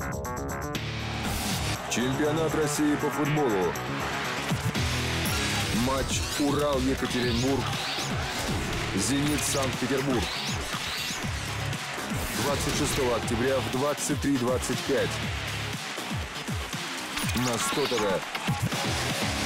Чемпионат России по футболу. Матч Урал-Екатеринбург. Зенит Санкт-Петербург. 26 октября в 23:25 на 100 ТВ.